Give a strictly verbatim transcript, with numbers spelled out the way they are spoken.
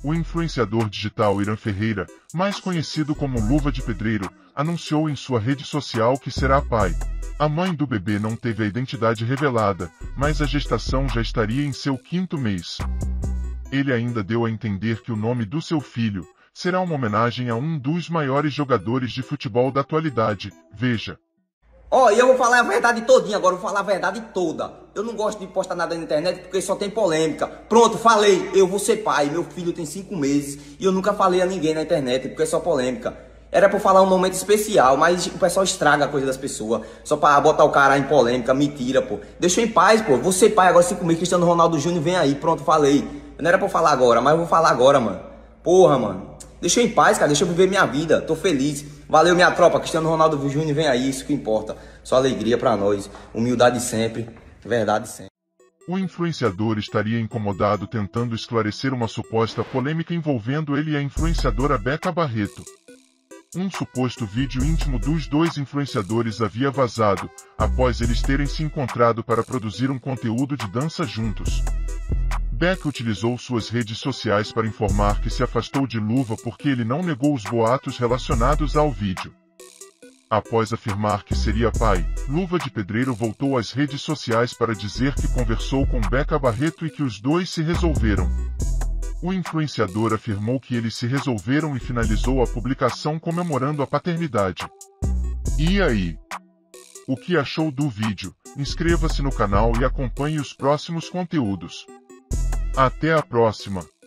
O influenciador digital Irã Ferreira, mais conhecido como Luva de Pedreiro, anunciou em sua rede social que será pai. A mãe do bebê não teve a identidade revelada, mas a gestação já estaria em seu quinto mês. Ele ainda deu a entender que o nome do seu filho será uma homenagem a um dos maiores jogadores de futebol da atualidade. Veja. Ó, oh, e eu vou falar a verdade todinha agora, eu vou falar a verdade toda. Eu não gosto de postar nada na internet porque só tem polêmica. Pronto, falei, eu vou ser pai, meu filho tem cinco meses e eu nunca falei a ninguém na internet porque é só polêmica. Era pra falar um momento especial, mas o pessoal estraga a coisa das pessoas. Só pra botar o cara em polêmica, mentira, pô. Deixa eu em paz, pô. Vou ser pai agora, cinco meses, Cristiano Ronaldo Júnior vem aí, pronto, falei. Não era pra falar agora, mas eu vou falar agora, mano. Porra, mano. Deixa eu em paz, cara, deixa eu viver minha vida, tô feliz. Valeu, minha tropa, Cristiano Ronaldo Júnior vem aí, isso que importa. Só alegria pra nós, humildade sempre, verdade sempre. O influenciador estaria incomodado tentando esclarecer uma suposta polêmica envolvendo ele e a influenciadora Becca Barreto. Um suposto vídeo íntimo dos dois influenciadores havia vazado, após eles terem se encontrado para produzir um conteúdo de dança juntos. Becca utilizou suas redes sociais para informar que se afastou de Luva porque ele não negou os boatos relacionados ao vídeo. Após afirmar que seria pai, Luva de Pedreiro voltou às redes sociais para dizer que conversou com Becca Barreto e que os dois se resolveram. O influenciador afirmou que eles se resolveram e finalizou a publicação comemorando a paternidade. E aí? O que achou do vídeo? Inscreva-se no canal e acompanhe os próximos conteúdos. Até a próxima!